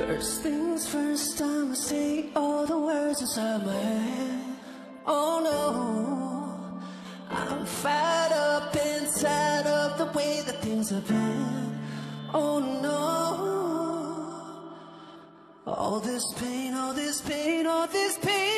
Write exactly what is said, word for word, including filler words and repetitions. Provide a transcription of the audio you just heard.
First things first, I'ma say all the words inside my head. Oh no, I'm fired up inside of the way that things have been. Oh no, all this pain, all this pain, all this pain.